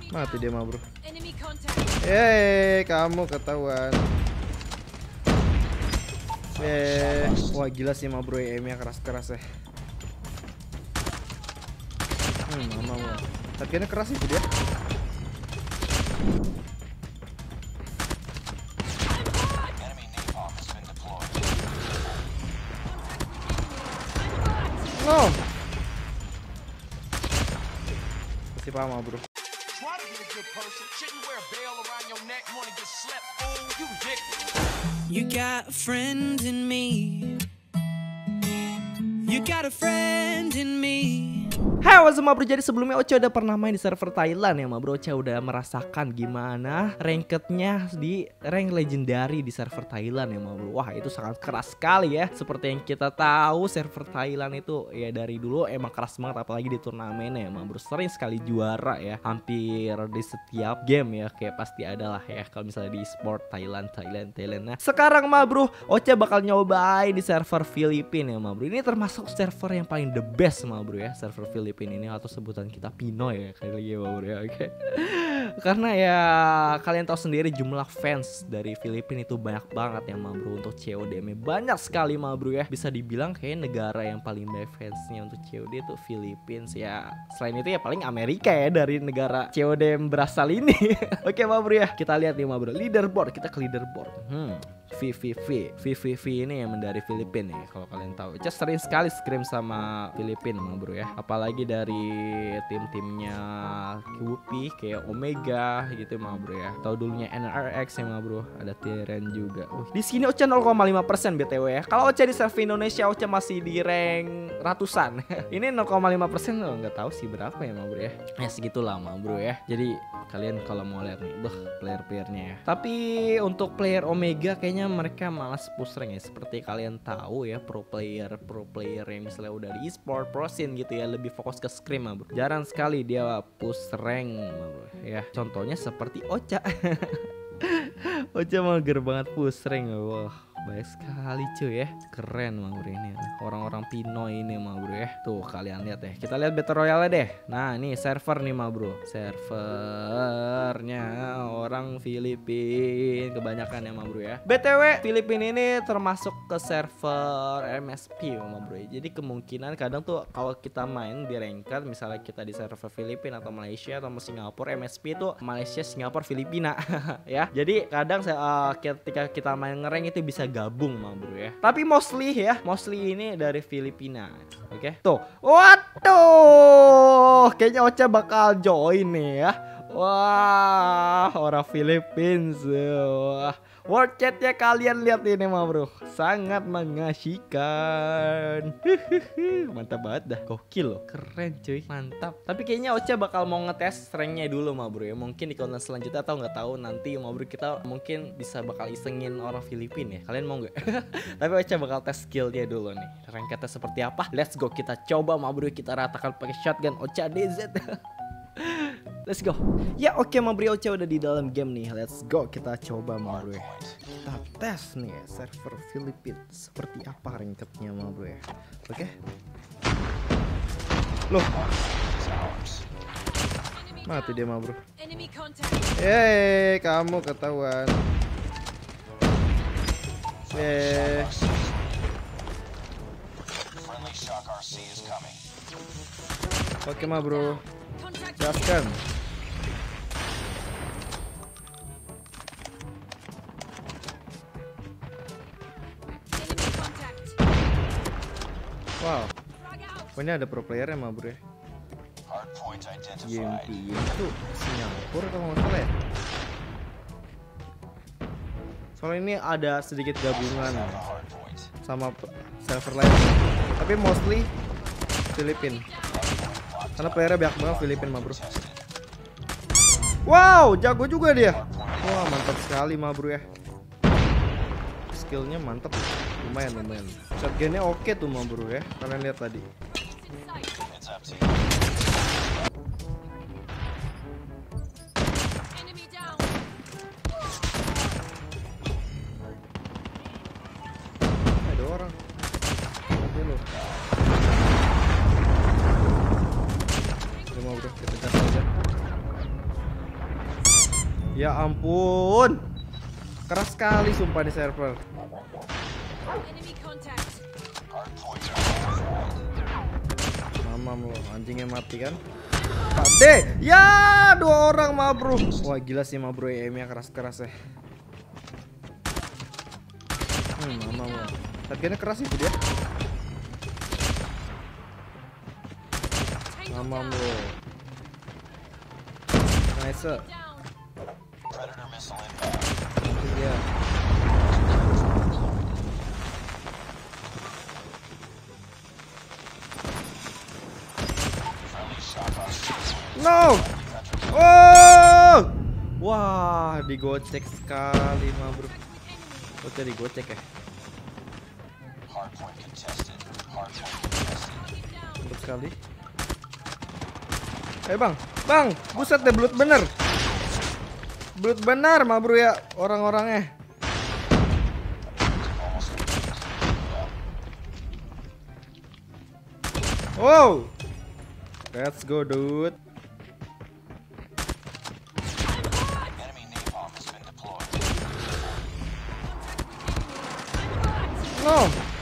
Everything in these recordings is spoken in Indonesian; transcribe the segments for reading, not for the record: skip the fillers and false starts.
Mati dia mah bro. Kamu ketahuan. Wah gila sih mah bro, aimnya keras-keras ya. Mama. Tapi ini keras itu dia. No. Masih paham bro. You got a friend in me. You got a friend in me. Hai what's up bro, jadi sebelumnya Ocha udah pernah main di server Thailand ya bro. Ocha udah merasakan gimana rankednya di rank legendary di server Thailand ya bro. Wah itu sangat keras sekali ya. Seperti yang kita tahu server Thailand itu ya dari dulu emang keras banget, apalagi di turnamennya ya bro. Sering sekali juara ya, hampir di setiap game ya, kayak pasti ada lah ya kalau misalnya di sport Thailand. Nah sekarang bro, Ocha bakal nyobain di server Filipina ya bro. Ini termasuk server yang paling the best bro ya, server Filipina ini, atau sebutan kita Pinoy ya kali ya bro ya. Oke. Karena ya kalian tahu sendiri jumlah fans dari Filipina itu banyak banget ya bro. Untuk COD banyak sekali bro ya. Bisa dibilang kayak negara yang paling banyak fansnya untuk COD itu Filipina ya. Selain itu ya paling Amerika ya dari negara COD yang berasal ini. Oke bro ya, kita lihat nih bro leaderboard. Kita ke leaderboard. VVV ini yang dari Filipina ya, kalau kalian tahu. Just sering sekali scrim sama Filipina bro ya, apalagi dari tim-timnya QP kayak Omega gitu bro ya. Tahu dulunya NRX ya bro, ada Tiren juga. Di sini Ocha 0,5% BTW ya. Kalau Ocha di server Indonesia Ocha masih di rank ratusan. Ini 0,5%, nggak tahu sih berapa ya bro ya. Ya segitulah bro ya. Jadi kalian kalau mau lihat nih, player-playernya ya. Tapi untuk player Omega kayaknya mereka malas push rank ya. Seperti kalian tahu ya, pro player yang misalnya udah di e-sport, pro scene gitu ya, lebih fokus ke scrim bro. Jarang sekali dia push rank bro ya. Contohnya seperti Ocha. Ocha mager banget push rank. Wah baik sekali cuy ya. Keren bro ini orang-orang Pinoy ini bro ya. Tuh kalian lihat ya. Kita lihat Battle Royale deh. Nah ini server nih bro. Servernya orang Filipina kebanyakan ya bro ya. BTW Filipina ini termasuk ke server MSP bro ya. Jadi kemungkinan kadang tuh kalau kita main di ranked, misalnya kita di server Filipina atau Malaysia atau Singapura, MSP itu Malaysia, Singapura, Filipina ya. Jadi kadang ketika kita main ngerank itu bisa gabung bro ya. Tapi mostly ini dari Filipina. Oke. Tuh. Waduh. Kayaknya Ocha bakal join nih ya. Wah, orang Filipina. Wah. World chatnya kalian lihat ini bro, sangat mengasihkan. Mantap banget dah, gokil loh, keren cuy, mantap. Tapi kayaknya Ocha bakal mau ngetes ranknya dulu bro ya. Mungkin di konten selanjutnya atau nggak tahu nanti bro, kita mungkin bisa bakal isengin orang Filipina ya. Kalian mau nggak? Tapi Ocha bakal tes skillnya dulu nih. Ranknya seperti apa? Let's go, kita coba bro, kita ratakan pakai shotgun Ocha DZ. Let's go. Ya oke bro, Ocha udah di dalam game nih. Let's go, kita coba bro ya. Kita tes nih ya, server Filipina seperti apa rankednya bro ya. Oke. Loh. Mati dia bro. Kamu ketahuan. Oke bro. Gaskan. Wow. Pokoknya ada pro player ya bro ya. GMP itu Singapura kalau nggak salah ya. Soalnya ini ada sedikit gabungan sama server lain. Tapi mostly Filipina. Karena playernya banyak banget Filipina bro. Wow, jago juga dia. Wah mantap sekali bro ya. Skillnya mantap, lumayan. Shotgunnya oke tuh bro ya. Kalian lihat tadi. Ada orang. Nanti lo. Bro, kita gas aja. Ya ampun. Keras sekali sumpah di server. Enemy contact. Mamam lo, anjingnya mati kan? Pak D, ya 2 orang mah bro. Wah gila sih mah bro, EM-nya keras-keras ya. Mamam lo. Targetnya keras itu dia. Mamam lo. Nice. Nanti dia. No. Oh. Wah, digocek sekali mah bro. Oke, digocek ya. Mantap sekali. Bang, buset deh blood bener. Blood bener mah bro ya orang-orangnya. Wow. Let's go dude. No.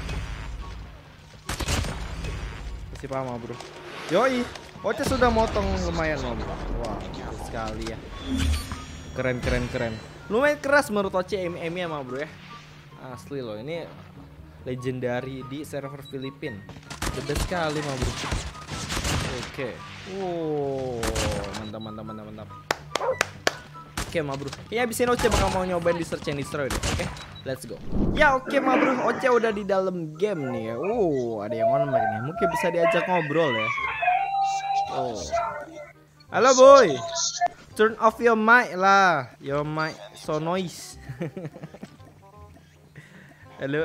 Masih paham mah bro. Yoi. Oce sudah motong lumayan mah bro. Wah, sekali ya. Keren. Lumayan keras menurut Oce MM-nya mah bro ya. Asli loh, ini legendary di server Filipina. The best sekali mah bro. Oke. Wow, mantap. Oke mah bro. Kayaknya abis ini Oce bakal mau nyobain di search and destroy deh. Oke, let's go. Ya oke mah bro, Oce udah di dalam game nih ya. Ada yang on mic nih. Mungkin bisa diajak ngobrol ya. Oh. Halo boy. Turn off your mic lah. Your mic so noise. Halo.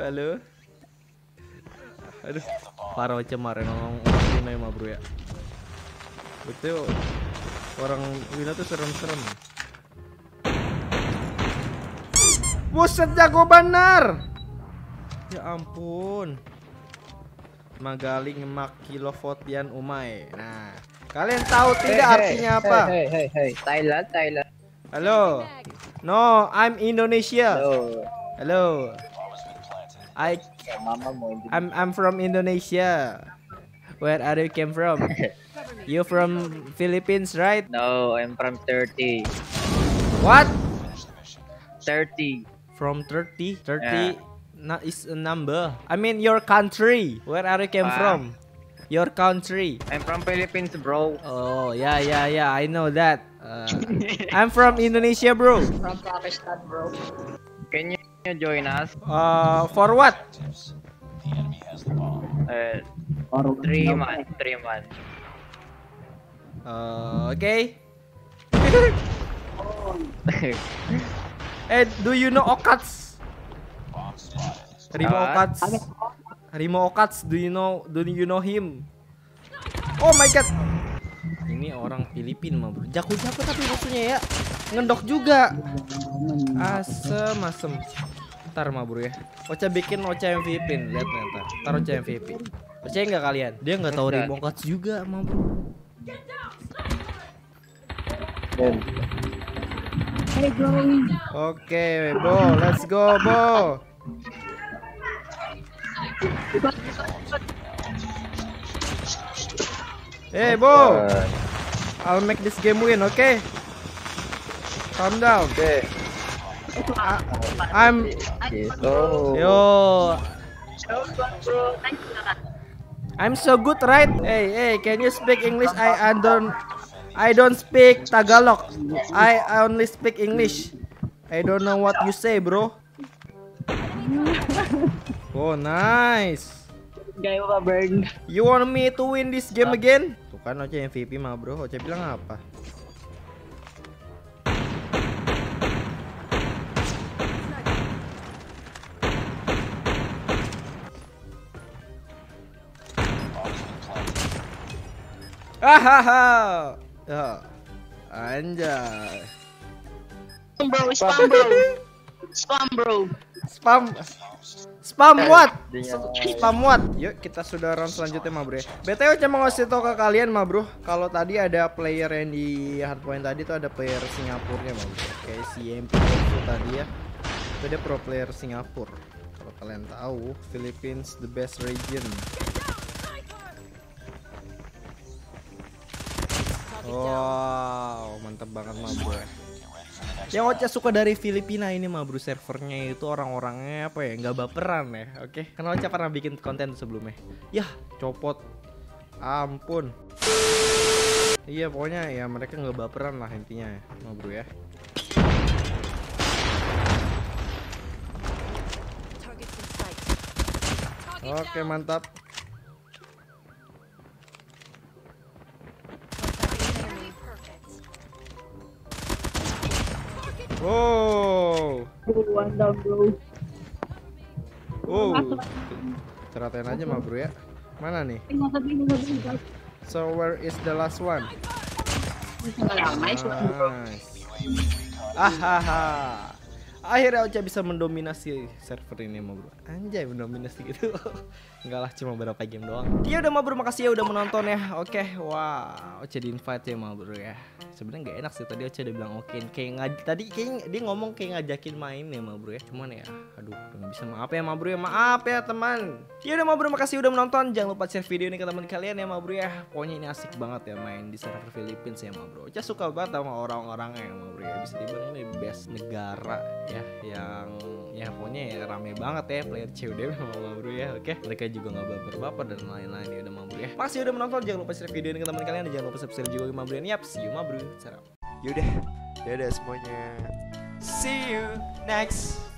Aduh, parah Oce kemarin ngomong Wina mah bro ya. Betul. Orang Wina tuh serem-serem. Buset jago benar. Ya ampun. Magaling mak kilovotian umai. Nah, kalian tahu tidak artinya apa? Hey, Thailand. Halo. No, I'm Indonesia. Hello. I'm from Indonesia. Where are you came from? You from Philippines, right? No, I'm from 30. What? 30. From 30? 30 is a number. I mean your country. Where are you came from? Your country. I'm from Philippines, bro. Oh, yeah. I know that. I'm from Indonesia, bro. From Pakistan, bro. Can you join us? For what? 3 months. Okay. Do you know Okats? Rimo Okats, do you know him? Oh my god. Ini orang Filipina mah bro. Jago-jago tapi musuhnya ya. Ngendok juga. Asem. Ntar mah bro ya. Ocha bikin Ocha MVP. Lihat ntar. Ntar Ocha MVP. Percaya nggak kalian? Dia nggak tahu Rimo Okats juga mah bro. Oke, Bo, let's go, Bo. Hey, Bo. I'll make this game win, okay? Calm down. Okay. I'm so good, right? Hey, can you speak English? I don't speak Tagalog. I only speak English. I don't know what you say, bro. Oh, nice. You want me to win this game again? Tuh kan Oce MVP mah, bro. Oce bilang apa? Hahaha. Anjay. Spam, bro. Spam what? Dia- Spam what? Yuk kita sudah round selanjutnya ma bro ya. BTW cuma ngasih tau ke kalian ma bro, kalau tadi ada player yang di hardpoint tadi tuh ada player Singapurnya ma bro. Kayak si MP itu tadi ya. Itu dia pro player Singapura. Kalau kalian tahu, Philippines the best region. Wow, mantap banget ma bro ya. Yang Ocha suka dari Filipina ini mah bro, servernya itu orang-orangnya apa ya, nggak baperan ya. Oke, karena Ocha pernah bikin konten sebelumnya. Yah, copot. Ampun. Iya pokoknya ya mereka nggak baperan lah intinya ya, mah bro ya. Targets in sight. Target Oke down. mantap. Enemy perfect. Wow. One down bro. Wow. Ceratain aja mah bro ya. Mana nih? So where is the last one? Nice. Ahaha. Akhirnya Ocha bisa mendominasi server ini ma bro. Anjay mendominasi gitu. Enggak lah, cuma beberapa game doang. Ya udah ma bro, makasih ya udah menonton ya. Oke, wah Ocha di invite ya ma bro ya. Sebenarnya nggak enak sih tadi Ocha udah bilang oke. Tadi kayak dia ngomong kayak ngajakin main ya ma bro ya. Cuman ya, aduh nggak bisa, maaf ya ma bro ya, maaf ya teman. Ya udah ma bro, makasih udah menonton. Jangan lupa share video ini ke teman kalian ya ma bro ya. Pokoknya ini asik banget ya main di server Philippines ya ma bro. Ocha suka banget sama orang-orangnya ya ma bro ya. Bisa dibilang ini best negara ya yang ya pokoknya ya rame banget ya player COD ma bro ya. Oke, mereka juga nggak baper-baper dan lain-lain ya udah ma bro ya. Makasih udah menonton. Jangan lupa share video ini ke teman kalian dan jangan lupa subscribe juga ma bro. Yap, see you ma bro. Sarap. Yaudah, dadah semuanya. See you next